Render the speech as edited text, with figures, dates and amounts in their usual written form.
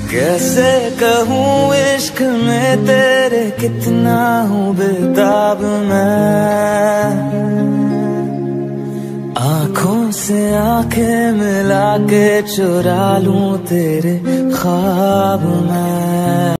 कैसे कहूँ इश्क में तेरे कितना हूँ बेताब मैं, आँखों से आंखें मिला के चुरा लूं तेरे ख्वाब मैं।